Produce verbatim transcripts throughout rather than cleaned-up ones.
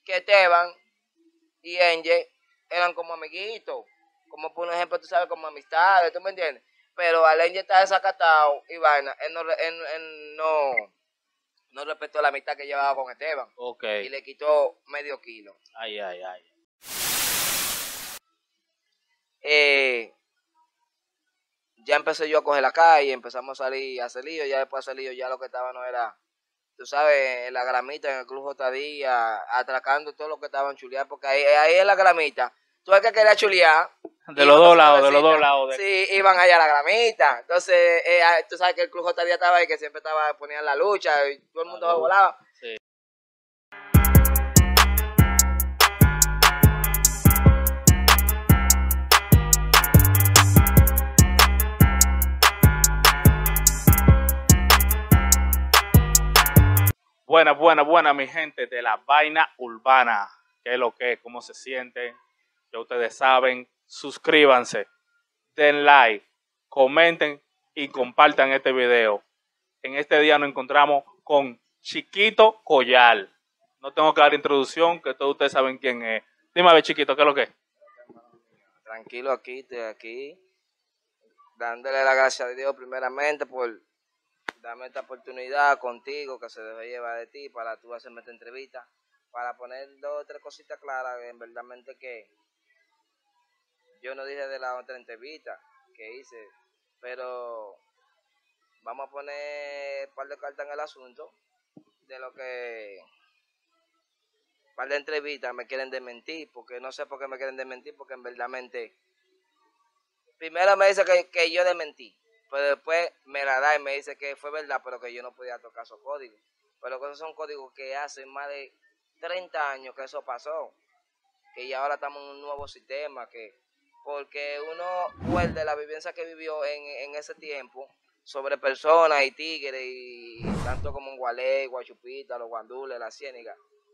que Esteban y Angel eran como amiguitos, como por ejemplo, tú sabes, como amistades, ¿tú me entiendes? Pero al Angel está desacatado y vaina, él no, él, él no, no respetó la amistad que llevaba con Esteban. Ok. Y le quitó medio kilo. Ay, ay, ay. Eh, ya empecé yo a coger la calle, empezamos a salir a hacer lío, ya después de hacer lío ya lo que estaba no era, tú sabes, en la gramita, en el Club J. Díaz, atracando todo lo que estaban chulear, porque ahí, ahí en la gramita, tú ves que quería chulear. De los dos lados, de los dos lados. De... Sí, iban allá a la gramita. Entonces, eh, tú sabes que el Club J. Díaz estaba ahí, que siempre estaba ponían la lucha, y todo el mundo se volaba. Sí. Buena, buena, buena, mi gente de la vaina urbana. ¿Qué es lo que es? ¿Cómo se sienten? Ya ustedes saben. Suscríbanse, den like, comenten y compartan este video. En este día nos encontramos con Chiquito Collal. No tengo que dar introducción, que todos ustedes saben quién es. Dime a ver, Chiquito, ¿qué es lo que es? Tranquilo, aquí, estoy aquí, dándole las gracias a Dios primeramente por darme esta oportunidad contigo, que se debe llevar de ti, para tú hacerme esta entrevista, para poner dos o tres cositas claras, en verdad que yo no dije de la otra entrevista que hice, pero vamos a poner un par de cartas en el asunto, de lo que un par de entrevistas me quieren desmentir, porque no sé por qué me quieren desmentir, porque en verdad, primero me dice que, que yo desmentí, pero después me la da y me dice que fue verdad, pero que yo no podía tocar esos códigos. Pero esos son códigos que hace más de treinta años que eso pasó, que ya ahora estamos en un nuevo sistema, que porque uno vuelve la vivencia que vivió en, en ese tiempo sobre personas y tigres, y tanto como en Gualey, Guachupita, los guandules, la ciénaga.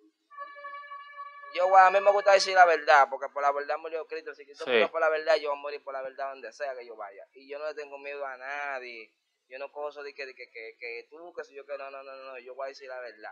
Yo, a mí me gusta decir la verdad, porque por la verdad murió Cristo. Si Cristo sí. murió por la verdad, yo voy a morir por la verdad donde sea que yo vaya. Y yo no le tengo miedo a nadie. Yo no cojo eso de que, de que, que, que tú, que si yo que no, no, no, no, yo voy a decir la verdad.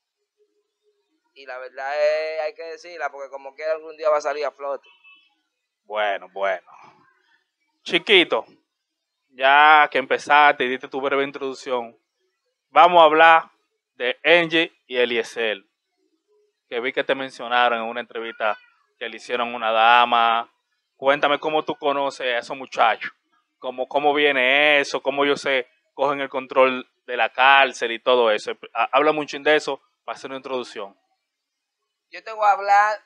Y la verdad es, hay que decirla, porque como quiera algún día va a salir a flote. Bueno, bueno. Chiquito, ya que empezaste y diste tu breve introducción, vamos a hablar de Angel y Eliezer, que vi que te mencionaron en una entrevista que le hicieron a una dama. Cuéntame cómo tú conoces a esos muchachos, cómo, cómo viene eso, cómo ellos se cogen el control de la cárcel y todo eso. Habla mucho de eso para hacer una introducción. Yo te voy a hablar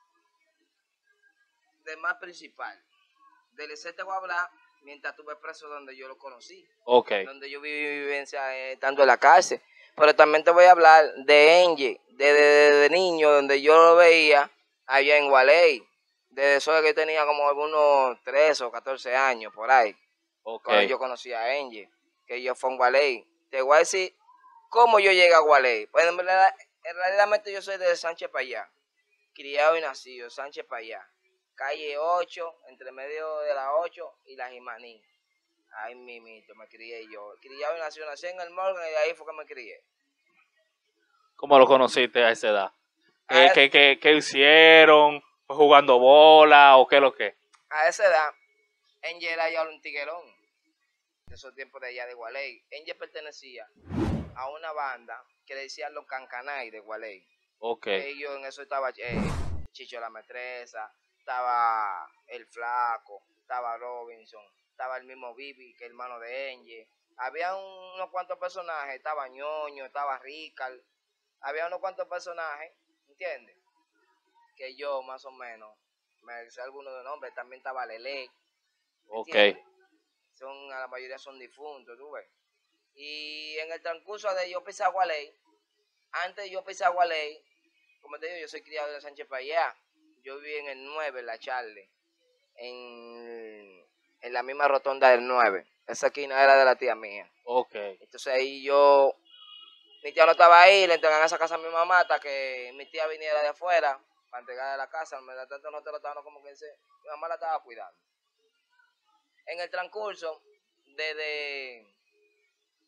del más principal. Del Eliezer te voy a hablar mientras estuve preso, donde yo lo conocí. Ok. Donde yo viví mi vivencia eh, estando en la cárcel. Pero también te voy a hablar de Angel, de, de, de, de niño, donde yo lo veía allá en Gualey. Desde eso que tenía como algunos trece o catorce años, por ahí. Okay. Cuando yo conocí a Angel, que yo fui en Gualey. Te voy a decir cómo yo llegué a Gualey. Pues en realidad, en realidad yo soy de Sánchez para allá. Criado y nacido, Sánchez para allá. Calle ocho, entre medio de la ocho y la Jimaní. Ay, mimito, me crié yo. Criado y nacido, nací en el Morgan y de ahí fue que me crié. ¿Cómo lo conociste a esa edad? ¿Qué, a qué, qué, qué hicieron? ¿Fue jugando bola o qué es lo que? A esa edad, Angel era ya un tiguerón. De esos tiempos de allá de Gualey. Angel pertenecía a una banda que le decían los Cancanay de Gualey. Ok. Ellos en eso estaba eh, Chicho la Metresa, estaba El Flaco, estaba Robinson, estaba el mismo Bibi, que es hermano de Angel. Había un, unos cuantos personajes, estaba Ñoño, estaba Ricard, había unos cuantos personajes, ¿entiendes? Que yo más o menos, me sé algunos de nombres, también estaba Lele. Ok. Son, a la mayoría son difuntos, tú ves. Y en el transcurso de yo pisar Gualey, antes de yo pisar Gualey, como te digo, yo soy criado de Sánchez para allá. Yo viví en el nueve, en la Charle, en, en la misma rotonda del nueve. Esa esquina era de la tía mía. Ok. Entonces ahí yo, mi tía no estaba ahí, le entregan a esa casa a mi mamá hasta que mi tía viniera de afuera para entregarle a la casa. Me da tanto no te lo estaban como que mi mamá la estaba cuidando. En el transcurso, desde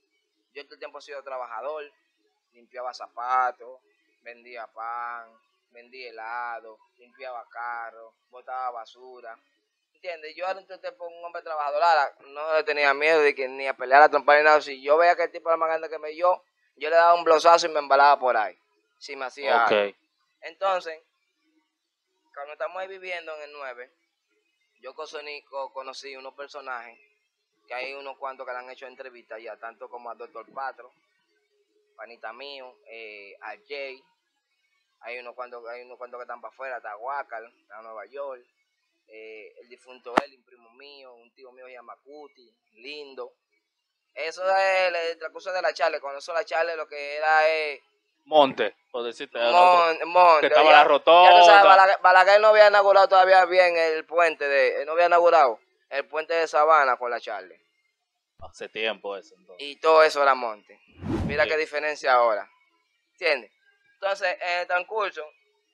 yo todo el tiempo he sido trabajador, limpiaba zapatos, vendía pan, vendía helado, limpiaba carros, botaba basura. ¿Entiendes? Yo era un tipo, un hombre trabajador, ahora, no le tenía miedo de que ni a pelear a trompar ni nada. Si yo veía que el tipo era más grande que me yo, yo le daba un blosazo y me embalaba por ahí, si me hacía Ok. algo. Entonces, cuando estamos ahí viviendo en el nueve, yo conocí, conocí unos personajes, que hay unos cuantos que le han hecho entrevistas ya, tanto como al doctor Patro, panita mío, eh, a Jay, hay unos cuantos, hay unos cuantos que están para afuera, está Huácar, está Nueva York, eh, el difunto él, un primo mío, un tío mío se llama Cuti, lindo. Eso es el, el transcurso de la charla, cuando eso la charla lo que era es... Monte, por decirte el otro. Mon, Mon, Que estaba ya, la ya tú sabes, rotonda. Balaguer, Balaguer no había inaugurado todavía bien el puente, de, no había inaugurado el puente de Sabana con la charla. Hace tiempo eso, entonces. Y todo eso era monte. Mira Sí. qué diferencia ahora. ¿Entiendes? Entonces, en el transcurso,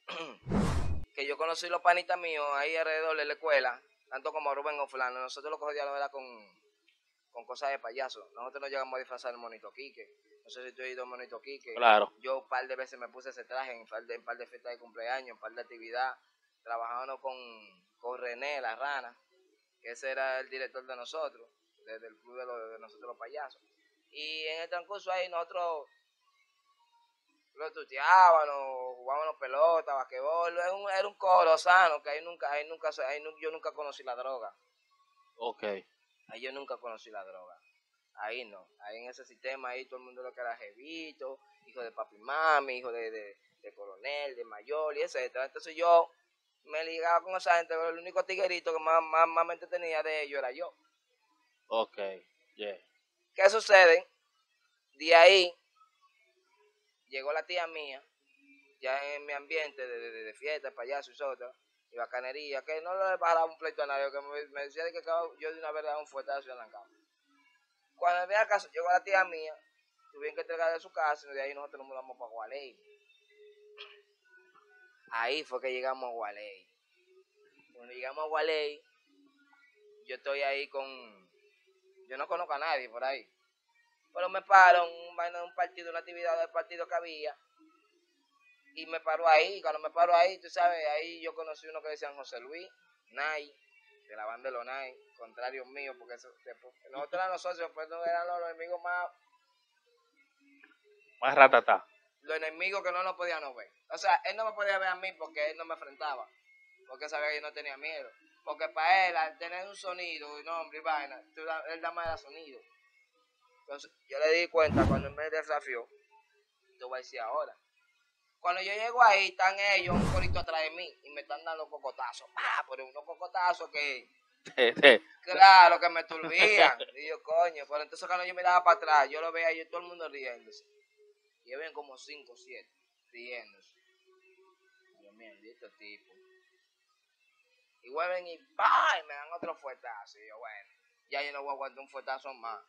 que yo conocí los panitas míos ahí alrededor de la escuela, tanto como Rubén o Fulano, nosotros lo cogíamos era con, con cosas de payaso. Nosotros nos llegamos a disfrazar el monito Quique. No sé si tú has ido al monito Quique. Claro. Yo un par de veces me puse ese traje en un par de, en par de fiestas de cumpleaños, en un par de actividad, trabajando con, con René, la rana, que ese era el director de nosotros, desde el club de, los, de nosotros los payasos. Y en el transcurso ahí nosotros lo tuteábamos, jugábamos pelota, basquetbol, era un, era un coro sano, que ahí nunca, ahí nunca, ahí nu, yo nunca conocí la droga. Ok. Ahí yo nunca conocí la droga. Ahí no, ahí en ese sistema, ahí todo el mundo lo que era jevito, hijo de papi y mami, hijo de, de, de coronel, de mayor y etcétera. Entonces yo me ligaba con esa gente, pero el único tiguerito que más, más, más me entretenía de ellos era yo. Ok, yeah. ¿Qué sucede? De ahí llegó la tía mía, ya en mi ambiente de, de, de fiesta, payaso y sota, y bacanería, que no le bajaba un pleito a nadie, que me, me decía de que yo de una vez le daba un fuetazo en la cama. Cuando en el caso llegó la tía mía, tuvieron que entregar de su casa, y de ahí nosotros nos mudamos para Gualey. Ahí fue que llegamos a Gualey. Cuando llegamos a Gualey, yo estoy ahí con... Yo no conozco a nadie por ahí. Pero me paro un, un partido, una actividad del partido que había. Y me paro ahí. Cuando me paro ahí, tú sabes, ahí yo conocí uno que decían José Luis, Nay, de la banda de los Nay, contrario mío, porque eso, después, nosotros eran los socios, pues no eran los, los enemigos más... Más ratata. Los enemigos que no nos podían no ver. O sea, él no me podía ver a mí porque él no me enfrentaba. Porque sabía que yo no tenía miedo. Porque para él, al tener un sonido y nombre y vaina, él da más sonido. Entonces, yo le di cuenta cuando él me desafió, te voy a decir ahora. Cuando yo llego ahí, están ellos un corito atrás de mí y me están dando cocotazos. ¡Ah! Pero unos cocotazos que... claro, que me turbían. Y yo, coño. Pero entonces cuando yo miraba para atrás, yo lo veía y todo el mundo riéndose. Y ven como cinco o siete riéndose. Dios mío, ¿y estos tipos? Y vuelven y ¡pah! Y me dan otro fuetazo. Y yo, bueno, ya yo no voy a aguantar un fuetazo más.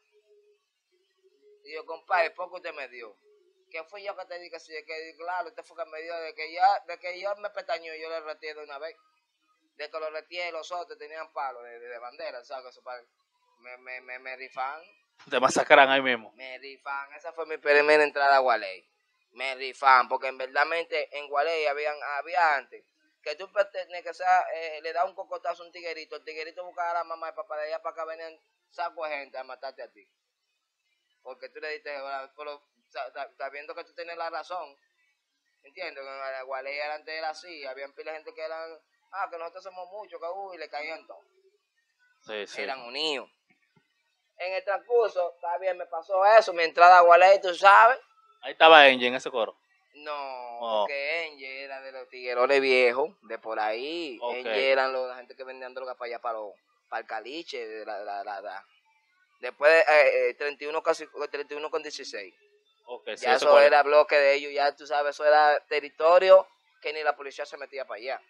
Y yo, compadre, poco usted me dio. ¿Qué fue yo que te dije? Que, que claro, usted fue que me dio de que yo, de que yo me pestañó y yo le retiré de una vez. De que lo retiré los otros tenían palos de, de, de bandera, ¿sabes? Eso para, me, me, me, me rifan. Te masacran ahí mismo. Me rifan. Esa fue mi primera entrada a Gualey. Me rifan, porque en verdad en Gualey habían, había antes que tú tenías que sea, eh, le da un cocotazo a un tiguerito, el tiguerito buscaba a la mamá y papá de allá para acá venían saco de gente a matarte a ti. Porque tú le diste, pero sabiendo que tú tienes la razón, ¿entiendes? En Gualey antes era así, habían pila de gente que eran, ah, que nosotros somos muchos, que uh, y le caían todos. Sí, sí. Eran unidos. En el transcurso, está bien, me pasó eso, mi entrada a Gualey, tú sabes. Ahí estaba Engie en ese coro. No, oh. Porque Engie era de los tiguerones viejos, de por ahí. Okay. Engie eran los, la gente que vendían drogas para allá, para, los, para el caliche, de la, la, la, la. Después de eh, eh, treinta y uno, casi, treinta y uno con dieciséis. Okay, ya sí, eso era bloque de ellos, ya tú sabes, eso era territorio que ni la policía se metía para allá.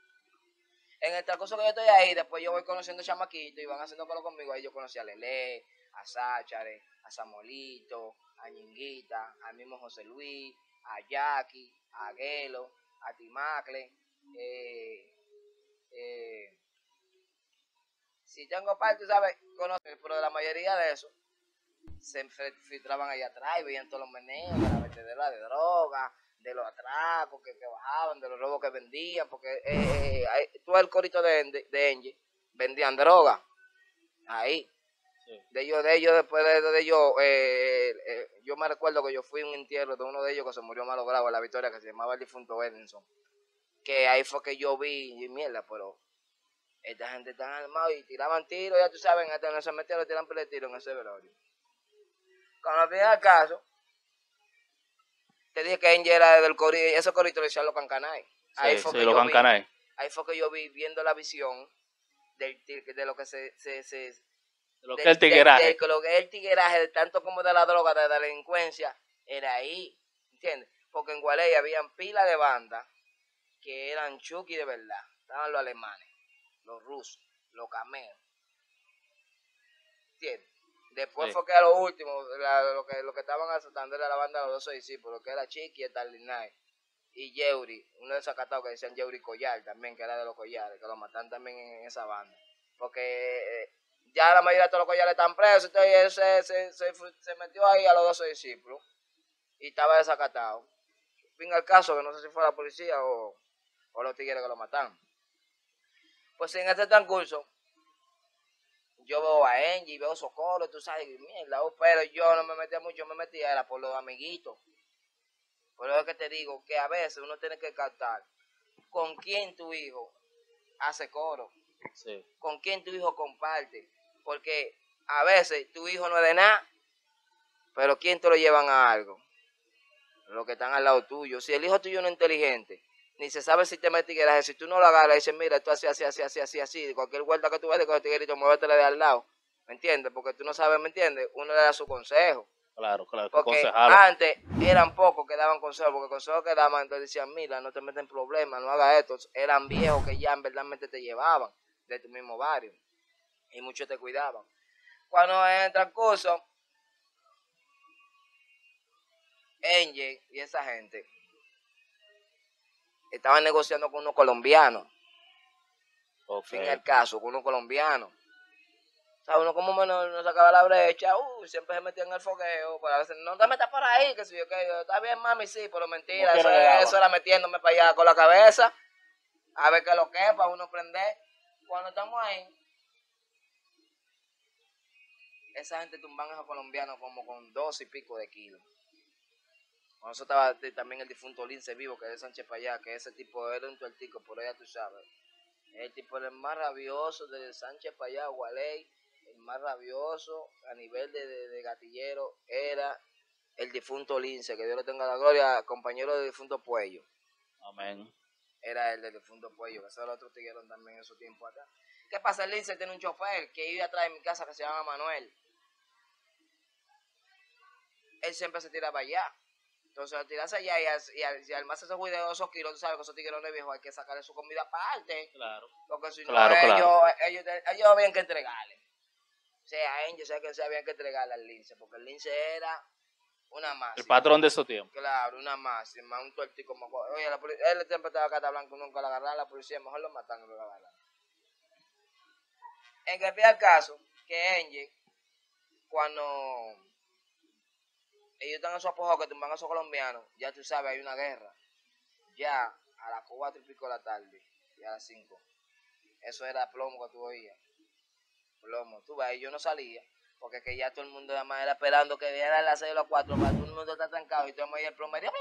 En el transcurso que yo estoy ahí, después yo voy conociendo chamaquitos y van haciendo coro conmigo. Ahí yo conocí a Lele, a Sáchare, a Samolito, a Ñinguita, al mismo José Luis, a Jackie, a Gelo, a Timacle. Eh, eh, si tengo parte, ¿sabes? Conocer, pero de la mayoría de eso se filtraban allá atrás y veían todos los meneos, la vendedera de droga, de los atracos que, que bajaban, de los robos que vendían, porque eh, eh, tú el corito de, de, de Engie, vendían droga, ahí. Sí. De ellos, de ellos, después de, de ellos, eh, eh, yo me recuerdo que yo fui a un entierro de uno de ellos que se murió malogrado en La Victoria, que se llamaba el difunto Edinson, que ahí fue que yo vi, y mierda, pero esta gente está armada y tiraban tiros, ya tú sabes, hasta en ese cementerio tiran pile tiro en ese velorio. Cuando viene el caso, te dije que Engie era del corito, ese corito le decían los cancanay. Ahí Sí, fue sí, que los yo cancanay. vi, ahí fue que yo vi viendo la visión del, de lo que se, se, se de lo de, que es el tigueraje. De, de, de lo que es el tigueraje, de tanto como de la droga, de la delincuencia, era ahí, ¿entiendes? Porque en Gualey habían pila de bandas que eran chuki de verdad. Estaban los alemanes, los rusos, los cameos, ¿entiendes? Después sí. Fue que a lo último, la, lo, que, lo que estaban asaltando era la banda de los doce discípulos, que era Chiqui, Starlinay y Yeuri, uno desacatado que decían Yeuri Collar también, que era de los collares, que lo matan también en esa banda. Porque eh, ya la mayoría de todos los collares están presos, entonces él se, se, se, se metió ahí a los doce discípulos y estaba desacatado. Fin al caso, que no sé si fue la policía o, o los tigres que lo mataron. Pues en este transcurso, yo veo a Engie, veo Socorro, tú sabes, mierda, pero yo no me metía mucho, me metía, era por los amiguitos. Por eso es que te digo que a veces uno tiene que captar con quién tu hijo hace coro, sí. Con quién tu hijo comparte, porque a veces tu hijo no es de nada, pero quién te lo llevan a algo, los que están al lado tuyo. Si el hijo tuyo no es inteligente, ni se sabe si te mete tigueraje, si tú no lo agarras y dices, mira, tú así, así, así, así, así, así, cualquier vuelta que tú veas de con el tiguerito, muévetela de al lado, ¿me entiendes? Porque tú no sabes, ¿me entiendes? Uno le da su consejo. Claro, claro, porque antes eran pocos que daban consejos, porque consejos que daban, entonces decían, mira, no te metas en problemas, no hagas esto. Eran viejos que ya en verdad te llevaban de tu mismo barrio y muchos te cuidaban. Cuando en el transcurso, Engie y esa gente estaban negociando con unos colombianos. Okay. Fin el caso, con unos colombianos. O sea, uno como menos no sacaba la brecha, uh, siempre se metía en el fogueo, pero a veces no te metas por ahí, que si yo que yo, está bien mami, sí, pero mentira, eso, eso era metiéndome para allá con la cabeza, a ver qué lo que es, para uno aprender. Cuando estamos ahí, esa gente tumban a esos colombianos como con dos y pico de kilos. Cuando eso estaba también el difunto Lince Vivo, que es de Sánchez Payá, que ese tipo era un tuertico, por allá tú sabes. El tipo era el más rabioso de Sánchez Payá, Gualey. El más rabioso a nivel de, de, de gatillero era el difunto Lince, que Dios le tenga la gloria, compañero del difunto Puello. Amén. Era el del difunto Puello, que esos los otros tigueros también en su tiempo atrás. ¿Qué pasa? El Lince tiene un chofer que iba atrás de mi casa que se llama Manuel. Él siempre se tiraba allá. Entonces, al tirarse allá y al, y al, y al más esos videos, esos kilos, tú sabes que esos tiguerones viejos hay que sacarle su comida aparte. Claro. Porque si claro, no, claro. Ellos, ellos, ellos, ellos habían que entregarle. Sea Engie, sea que sea, habían que entregarle al Lince, porque el Lince era una máxima. El patrón de esos tiempos. Claro, una máxima, un tuertico como... Oye, la policía, él siempre estaba cata blanco, nunca la agarraron, la policía mejor lo matan y lo agarran. En que pide el caso, que Engie, cuando ellos están en su apogeo, que tumban a esos colombianos, ya tú sabes, hay una guerra. Ya a las cuatro y pico de la tarde, y a las cinco. Eso era plomo que tú oías. Plomo, tú ves, yo no salía, porque que ya todo el mundo además era esperando que viera las seis o las cuatro, para todo el mundo está trancado y todo el mundo el plomería.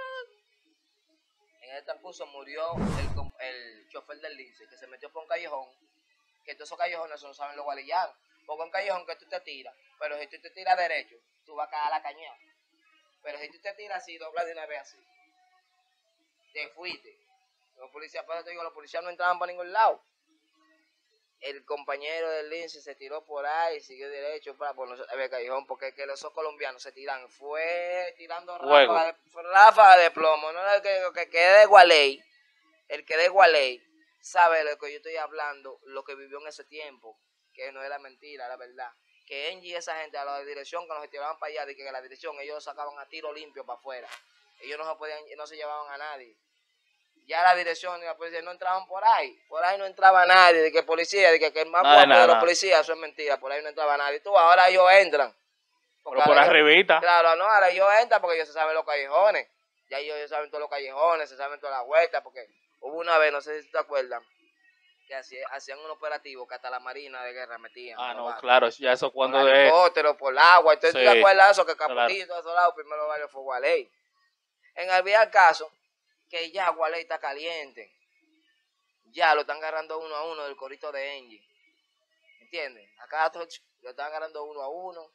En el transcurso murió el, el chofer del Lince, que se metió por un callejón, que todos esos callejones no saben los gualillanos, porque un callejón que tú te tiras, pero si tú te tiras derecho, tú vas a caer a la cañada, pero si tú te tiras así, doblas de una vez así, te fuiste. Los policías, por eso te digo, los policías no entraban por ningún lado. El compañero del Lince se tiró por ahí, siguió derecho para por no el callejón, porque que los colombianos se tiran, fue tirando ráfaga de, ráfaga de plomo, no el que, que quede de Gualey, el que de Gualey sabe de lo que yo estoy hablando, lo que vivió en ese tiempo, que no era mentira, era verdad. Que Engie y esa gente a la dirección que nos tiraban para allá, de que la dirección ellos sacaban a tiro limpio para afuera, ellos no se podían, no se llevaban a nadie. Ya la dirección y la policía no entraban por ahí. Por ahí no entraba nadie. De que policía, de que, que el más guapo de los policías, eso es mentira. Por ahí no entraba nadie. Tú, ahora ellos entran. Pero por arribita. Claro, no, ahora ellos entran porque ellos se saben los callejones. Ya ellos, ellos saben todos los callejones, se saben todas las vueltas, porque hubo una vez, no sé si te acuerdas, que hacían, hacían un operativo que hasta la Marina de Guerra metían. Ah, no, barrios. claro, ya eso cuando Por de... helicóptero, por el agua. Entonces, Sí, ¿tú te acuerdas de eso? Que claro. Capotillo y todos esos lados, primero varios fue Gualey. En el caso, que ya Gualey está caliente. Ya lo están agarrando uno a uno del corito de Engie. ¿Entiendes? Acá lo están agarrando uno a uno.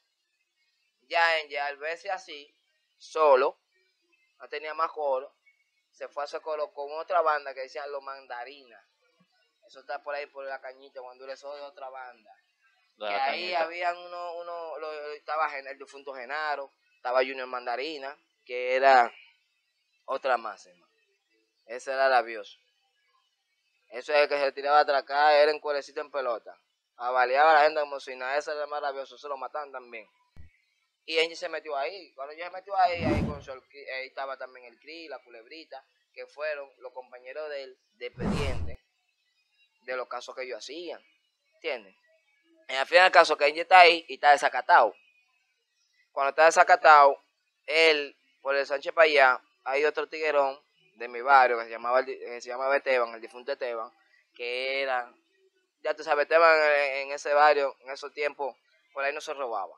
Ya Engie, al verse así, solo, no tenía más coro, se fue a hacer coro con otra banda que decían Los Mandarinas. Eso está por ahí por la cañita, cuando le soy de otra banda. La que ahí cañita. habían uno, uno lo, estaba el difunto Genaro, estaba Junior Mandarina, que era otra más, hermano. Ese era rabioso. Eso es el que se tiraba a atracar, era en cuerecito en pelota. Avaliaba a la gente como si nada, ese era el más rabioso, se lo mataban también. Y Angie se metió ahí. Cuando ella se metió ahí, ahí, con su, ahí estaba también el Cri, la Culebrita, que fueron los compañeros de él, de expediente, de los casos que ellos hacían. ¿Entiendes? En al final del caso, que Angie está ahí y está desacatado. Cuando está desacatado, él, por el Sánchez para allá, hay otro tiguerón de mi barrio que se llamaba, que se llamaba Esteban, el difunto Esteban, que era, ya tú sabes, Esteban en, en ese barrio, en esos tiempos, por ahí no se robaba.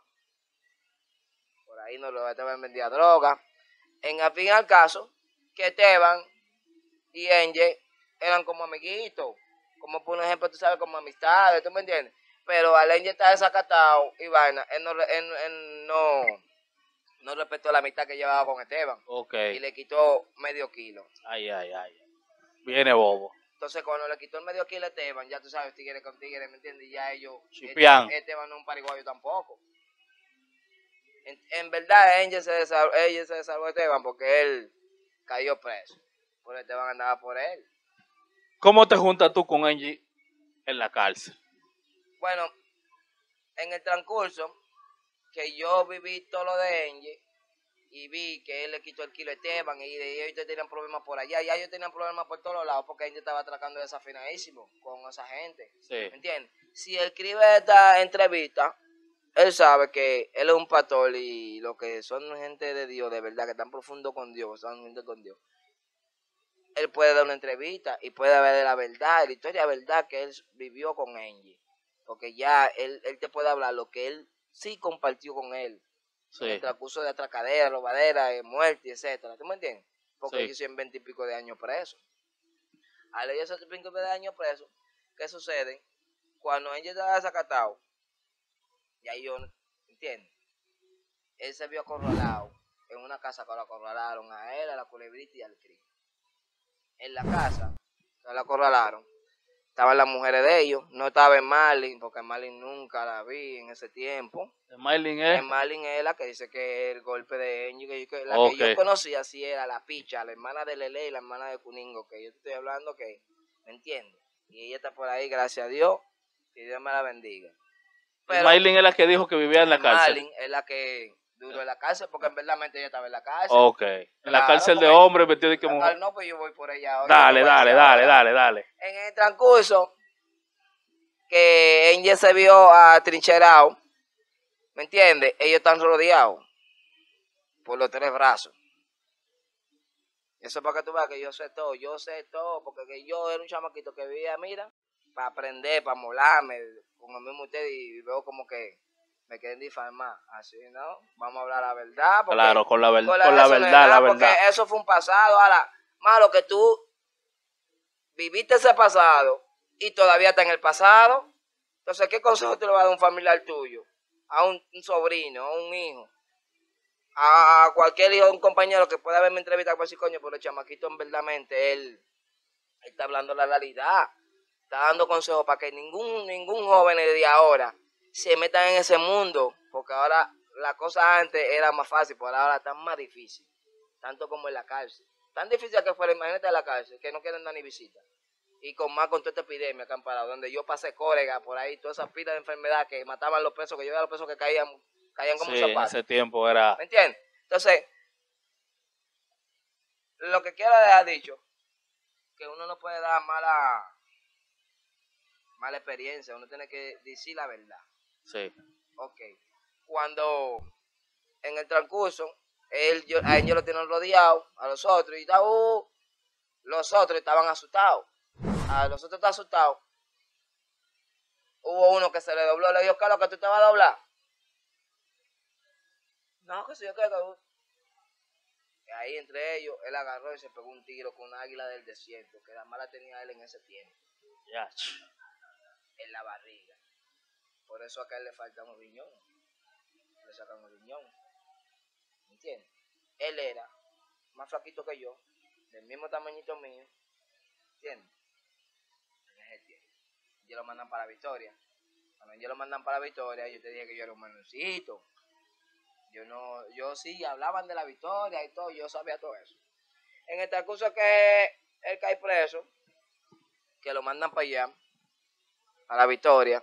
Por ahí no lo Esteban vendía droga. En al fin y al caso, que Esteban y Angel eran como amiguitos, como por ejemplo, tú sabes, como amistades, ¿tú me entiendes? Pero al Angel está desacatado y vaina, él no, él, él no, no respetó la amistad que llevaba con Esteban. Ok. Y le quitó medio kilo. Ay, ay, ay. Viene bobo. Entonces, cuando le quitó el medio kilo a Esteban, ya tú sabes, tigre con tigre, ¿me entiendes? Y ya ellos, Chipián. Esteban, Esteban no es un pariguayo tampoco. En, en verdad, Angel se desarrolló, ella se desarrolló Esteban porque él cayó preso. Porque Esteban andaba por él. ¿Cómo te juntas tú con Angie en la cárcel? Bueno, en el transcurso que yo viví todo lo de Angel y vi que él le quitó el kilo a Esteban y de ellos tenían problemas por allá, ya ellos tenían problemas por todos lados porque Angel estaba atracando desafinadísimo con esa gente. Sí. ¿Me entiendes? Si él escribe esta entrevista, él sabe que él es un pastor y lo que son gente de Dios, de verdad, que están profundo con Dios, son gente con Dios. Él puede dar una entrevista y puede ver la verdad, la historia de verdad que él vivió con Angie. Porque ya él, él te puede hablar lo que él sí compartió con él. Sí. En el transcurso de atracadera, robadera, muerte, etcétera. ¿Tú me entiendes? Porque sí. Ellos tienen veinte y pico de años presos. Al ellos veinte y pico de años presos, ¿qué sucede? Cuando Angie estaba desacatado, ya yo, ¿entiendes? Él se vio acorralado en una casa que lo acorralaron a él, a la Culebrita y al Cri. En la casa, se la acorralaron, estaban las mujeres de ellos, no estaba en Marlin, porque Marlin nunca la vi en ese tiempo. ¿En Marlin es? En Marlin es la que dice que el golpe de Angie, que la okay. que yo conocía sí era la Picha, la hermana de Lele y la hermana de Cuningo, que yo te estoy hablando que, ¿me entiendes? Y ella está por ahí, gracias a Dios, que Dios me la bendiga. Pero Marlin es la que dijo que vivía en la cárcel. Marlin es la que duró en la cárcel, porque en verdad ella estaba en la cárcel. Ok. En claro, la cárcel de hombres metido de que mujer. No, pues yo voy por ella. Dale, dale, dale, dale, dale. En el transcurso que Angel se vio atrincherado, ¿me entiendes? Ellos están rodeados por los tres brazos. Eso es para que tú veas que yo sé todo, yo sé todo, porque que yo era un chamaquito que vivía, mira, para aprender, para molarme, con el mismo usted, y veo como que me quieren difamar, así, ¿no? Vamos a hablar la verdad. Porque claro, con la, ver con la, con la verdad, nada, la porque verdad. eso fue un pasado, ahora, malo que tú viviste ese pasado y todavía está en el pasado. Entonces, ¿qué consejo te le va a dar un familiar tuyo? A un, un sobrino, a un hijo, a cualquier hijo de un compañero que pueda ver mi entrevista con ese coño, pero el chamaquito en verdadmente él, él está hablando la realidad, está dando consejos para que ningún, ningún joven de ahora se metan en ese mundo, porque ahora la cosa antes era más fácil, pero ahora está más difícil, tanto como en la cárcel. Tan difícil que fuera, imagínate en la cárcel, que no quieren dar ni visita. Y con más con toda esta epidemia que han parado, donde yo pasé cólera por ahí, toda esa pila de enfermedad que mataban los presos, que yo veía los presos que caían, caían como sí, zapatos. En ese tiempo era... ¿Me entiendes? Entonces, lo que quiero dejar dicho, que uno no puede dar mala, mala experiencia, uno tiene que decir la verdad. Sí. Ok. Cuando en el transcurso Él, yo, a ellos lo tienen rodeado, a los otros, y está, uh, los otros estaban asustados. A los otros estaban asustados. Hubo uno que se le dobló, le dijo, ¿qué es lo que tú te vas a doblar? No, que si yo creo que... Ahí entre ellos, él agarró y se pegó un tiro con una águila del desierto, que la mala tenía él en ese tiempo. Ya. En la barriga. Por eso acá a él le falta un riñón. Le sacan un riñón. ¿Entiendes? Él era más flaquito que yo, del mismo tamañito mío. ¿Entiendes? En ese tiempo. Ellos lo mandan para Victoria. Cuando ellos lo mandan para Victoria, yo te dije que yo era un menucito. Yo no, yo sí, hablaban de la Victoria y todo, yo sabía todo eso. En el transcurso que él cae preso, que lo mandan para allá, a la Victoria,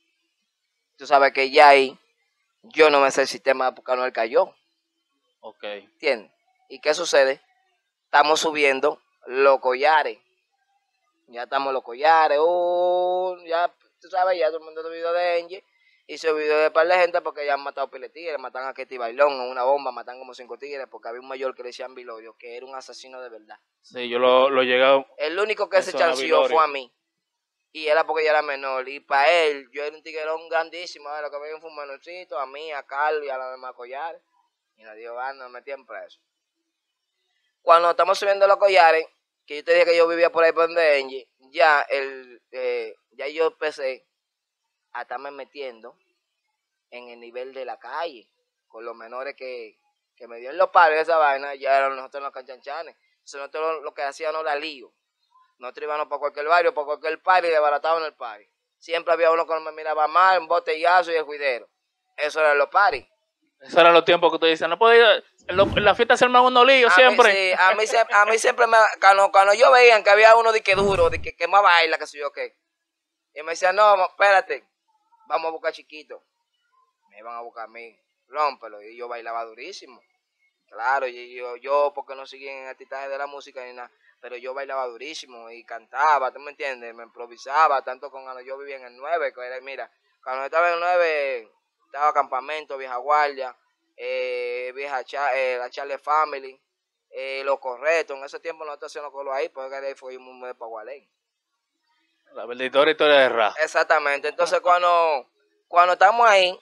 tú sabes que ya ahí, yo no me sé el sistema porque no él cayó. Ok. ¿Entiendes? ¿Y qué sucede? Estamos subiendo los collares. Ya estamos los collares. Uh, ya, tú sabes, ya todo el mundo ha subido de Engie. Y se olvidó de par de gente porque ya han matado pile tigres, matan a Ketty Bailón, a una bomba, matan como cinco tigres, porque había un mayor que le decían Vilorio, que era un asesino de verdad. Sí, yo lo, lo llegué a... El único que se Menciona chanció Vilorio. fue a mí. Y era porque yo era menor. Y para él, yo era un tiguerón grandísimo. ¿eh? Lo que veía fue un menorcito, a mí, a Carlos y a los demás collares. Y nos dio, ah, nos metían preso. Cuando estamos subiendo los collares, que yo te dije que yo vivía por ahí por donde Engie, ya, el, eh, ya yo empecé a estarme metiendo en el nivel de la calle, con los menores que, que me dio en los pares de esa vaina, ya eran nosotros en los canchanchanes. Entonces nosotros lo, lo que hacíamos era lío. Nosotros íbamos para cualquier barrio, para cualquier party y desbarataban el party. Siempre había uno que me miraba mal, un botellazo y el juidero. Eso eran los parties. Esos eran los tiempos que tú dices, no puedo ir, en, lo, en la fiesta se arman unos líos A siempre. mí, sí, a, mí, a mí siempre me... Cuando, cuando yo veía que había uno de que duro, de que, que más baila, que sé yo qué. Y me decían, no, espérate, vamos a buscar chiquito. Me iban a buscar a mí, rómpelo. Y yo bailaba durísimo. Claro, y yo, yo porque no seguía en el titaje de la música ni nada, pero yo bailaba durísimo y cantaba, ¿tú me entiendes? Me improvisaba, tanto con cuando yo vivía en el nueve, que era, mira, cuando yo estaba en el nueve, estaba campamento, vieja guardia, eh, vieja cha, eh, la Charlie Family, eh, lo correcto, en ese tiempo nosotros hacíamos colo ahí, porque ahí fuimos de Pagualén. La verdadera historia de Ra. Exactamente, entonces cuando, cuando estamos ahí,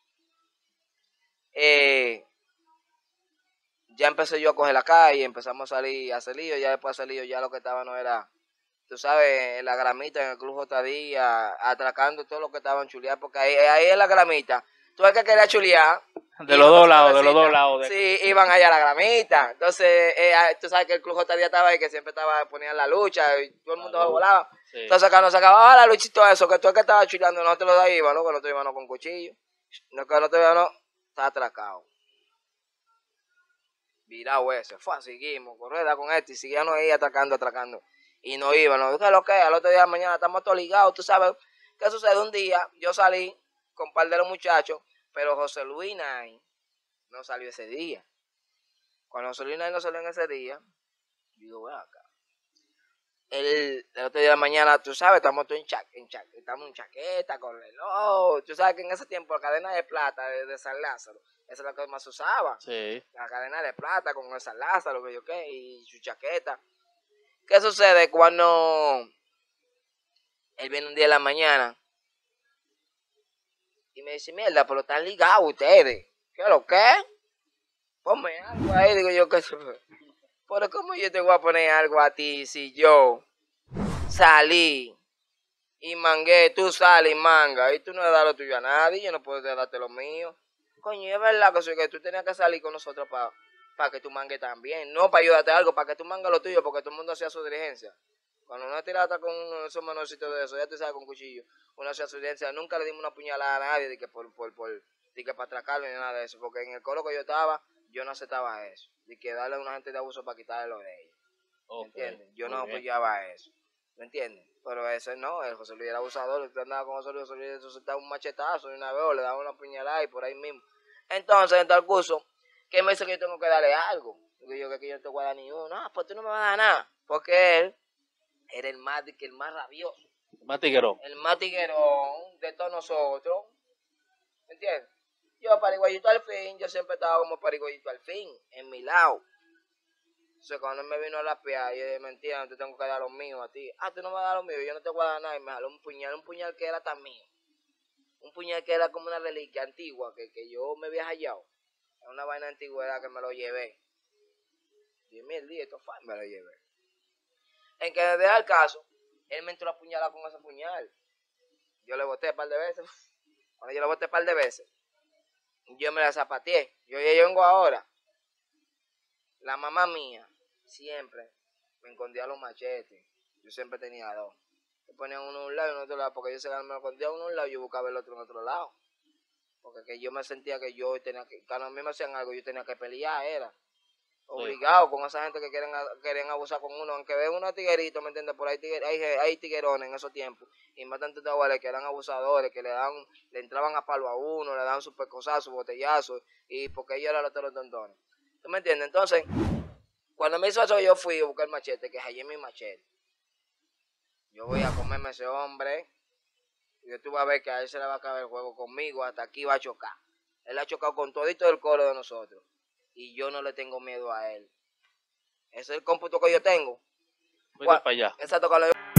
eh, ya empecé yo a coger la calle, empezamos a salir a hacer lío, ya después de hacer lío ya lo que estaba no era, tú sabes, en la gramita, en el Club J D, atracando todo lo que estaban chulear, porque ahí, ahí en la gramita, tú ves que quería chulear. De los dos lados, de los dos lados. De... Sí, iban allá a la gramita. Entonces, eh, tú sabes que el Club J D estaba ahí, que siempre estaba poniendo la lucha, y todo el mundo se volaba. Sí. Entonces, cuando se acababa la lucha y todo eso, que tú es que estaba chuleando, no te lo da iba, ¿no? Que no te iban con cuchillo. No, que no te iban, no, está atracado. Virado ese, fue, seguimos, correda con este, y seguían ahí atracando, atracando, y no iban, no, ¿qué es lo que? Al otro día de mañana estamos todos ligados, tú sabes, ¿qué sucede? Un día, yo salí con un par de los muchachos, pero José Luis Nay no salió ese día. Cuando José Luis Nay no salió en ese día, digo, ve acá. El, el otro día de la mañana, tú sabes, estamos todos en, cha, en, cha, estamos en chaqueta, con reloj, tú sabes que en ese tiempo la cadena de plata de, de San Lázaro, esa es la que más usaba. Sí. La cadena de plata con el San Lázaro, que yo qué, y su chaqueta. ¿Qué sucede cuando él viene un día de la mañana y me dice, mierda, pero están ligados ustedes? ¿Qué lo que? Ponme algo ahí, digo yo, ¿qué? Pero ¿cómo yo te voy a poner algo a ti si yo salí y mangué, tú sales y manga, y tú no le das lo tuyo a nadie, yo no puedo darte lo mío? Coño, es verdad que, que tú tenías que salir con nosotros para pa que tú mangues también, no para ayudarte a algo, para que tú mangas lo tuyo, porque todo el mundo hacía su diligencia. Cuando uno tiraba con uno, esos menorcitos de eso, ya te sabes, con cuchillo, uno hacía su diligencia, nunca le dimos una puñalada a nadie de que por, por, por, de que para atracarlo ni nada de eso, porque en el coro que yo estaba, yo no aceptaba eso, de que darle a una gente de abuso para quitarle lo de ellos. Okay, ¿me entiendes? Yo no apoyaba eso, ¿me entiendes? Pero ese no, el José Luis era abusador, usted andaba con José Luis, José Luis, eso se daba un machetazo y una vez, o le daba una puñalada y por ahí mismo. Entonces, en tal curso, ¿qué me dice que yo tengo que darle algo? Digo yo que yo no te voy a dar ni uno, ah, pues tú no me vas a dar nada, porque él era el más, el más rabioso. El más tiguerón. El más tiguerón de todos nosotros, ¿me entiendes? Yo pariguayito al fin, yo siempre estaba como pariguayito al fin, en mi lado. Entonces cuando él me vino a rapear, yo dije, mentira, no te tengo que dar lo mío a ti. Ah, tú no me vas a dar lo mío, yo no te voy a dar nada. Y me jaló un puñal, un puñal que era tan mío. Un puñal que era como una reliquia antigua, que, que yo me había hallado. Era una vaina antigua, era que me lo llevé. Diez mil días, esto fue, me lo llevé. En que desde el caso, él me entró a apuñalar con ese puñal. Yo le boté un par de veces. Cuando yo le boté un par de veces, yo me la zapateé. Yo ya vengo ahora. La mamá mía siempre me escondía los machetes. Yo siempre tenía dos. Me ponían uno en un lado y uno en otro lado. Porque yo se me lo escondía uno en un lado y yo buscaba el otro en otro lado. Porque que yo me sentía que yo tenía que, cuando a mí me hacían algo, yo tenía que pelear, era. Obligado con esa gente que quieren, quieren abusar con uno. Aunque ven unos tigueritos, ¿me entiendes? Por ahí tiger, hay, hay tiguerones en esos tiempos. Y más tantos tahuales que eran abusadores, que le dan, le entraban a palo a uno, le daban sus pecosazos, sus botellazos. Y porque ellos eran los toros tontones. ¿Tú me entiendes? Entonces, cuando me hizo eso, yo fui a buscar el machete, que hallé mi machete. Yo voy a comerme a ese hombre. Y yo tú vas a ver que a él se le va a acabar el juego conmigo. Hasta aquí va a chocar. Él ha chocado con todito el coro de nosotros. Y yo no le tengo miedo a él. Ese es el cómputo que yo tengo. Vete para allá. Exacto, cuando yo...